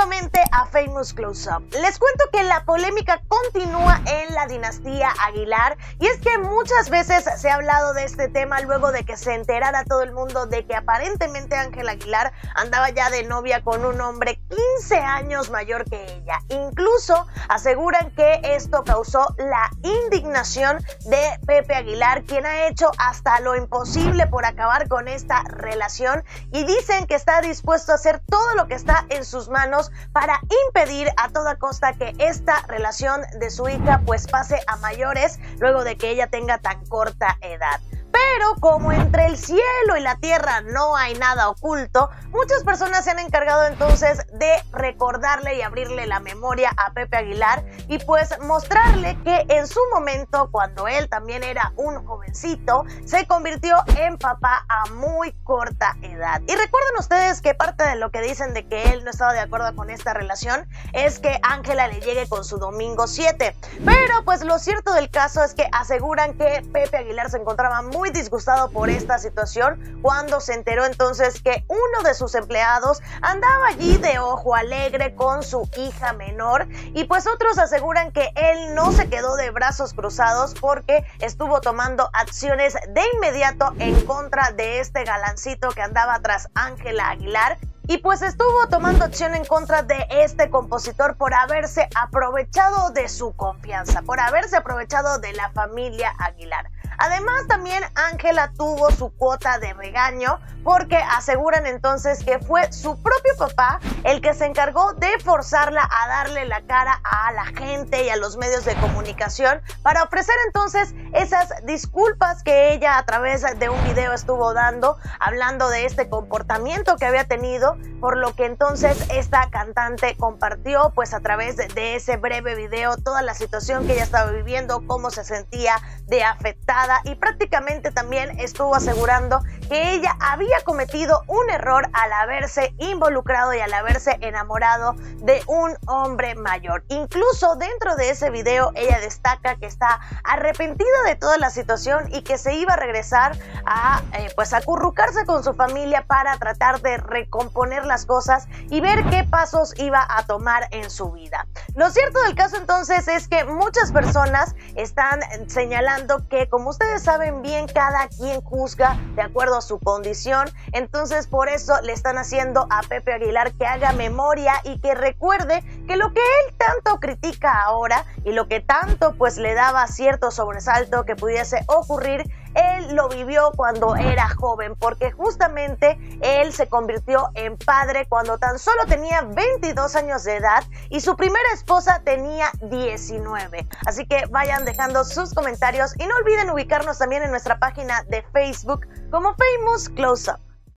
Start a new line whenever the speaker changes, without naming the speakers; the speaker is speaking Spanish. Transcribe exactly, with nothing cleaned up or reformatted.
nuevamente a Famous Close Up. Les cuento que la polémica continúa en la dinastía Aguilar y es que muchas veces se ha hablado de este tema luego de que se enterara todo el mundo de que aparentemente Ángela Aguilar andaba ya de novia con un hombre quince años mayor que ella. Incluso aseguran que esto causó la indignación de Pepe Aguilar, quien ha hecho hasta lo imposible por acabar con esta relación y dicen que está dispuesto a hacer todo lo que está en sus manos para impedir a toda costa que esta relación de su hija pues pase a mayores luego de que ella tenga tan corta edad. Pero como entre el cielo y la tierra no hay nada oculto, muchas personas se han encargado entonces de recordarle y abrirle la memoria a Pepe Aguilar y pues mostrarle que en su momento, cuando él también era un jovencito, se convirtió en papá a muy corta edad. Y recuerden ustedes que parte de lo que dicen de que él no estaba de acuerdo con esta relación es que Ángela le llegue con su domingo siete. Pero pues lo cierto del caso es que aseguran que Pepe Aguilar se encontraba muy disgustado por esta situación cuando se enteró entonces que uno de sus empleados andaba allí de ojo alegre con su hija menor y pues otros aseguran que él no se quedó de brazos cruzados porque estuvo tomando acciones de inmediato en contra de este galancito que andaba tras Ángela Aguilar. Y pues estuvo tomando acción en contra de este compositor por haberse aprovechado de su confianza, por haberse aprovechado de la familia Aguilar. Además, también Ángela tuvo su cuota de regaño porque aseguran entonces que fue su propio papá el que se encargó de forzarla a darle la cara a la gente y a los medios de comunicación para ofrecer entonces esas disculpas que ella a través de un video estuvo dando, hablando de este comportamiento que había tenido, por lo que entonces esta cantante compartió pues a través de ese breve video toda la situación que ella estaba viviendo, cómo se sentía de afectada y prácticamente también estuvo asegurando que ella había cometido un error al haberse involucrado y al haberse enamorado de un hombre mayor. Incluso dentro de ese video ella destaca que está arrepentida de toda la situación y que se iba a regresar a eh, pues acurrucarse con su familia para tratar de recomponer las cosas y ver qué pasos iba a tomar en su vida. Lo cierto del caso entonces es que muchas personas están señalando que, como ustedes saben bien, cada quien juzga de acuerdo a su condición, entonces por eso le están haciendo a Pepe Aguilar que haga memoria y que recuerde que lo que él tanto critica ahora y lo que tanto pues le daba cierto sobresalto que pudiese ocurrir, él lo vivió cuando era joven, porque justamente él se convirtió en padre cuando tan solo tenía veintidós años de edad y su primera esposa tenía diecinueve. Así que vayan dejando sus comentarios y no olviden ubicarnos también en nuestra página de Facebook como Famous Close Up.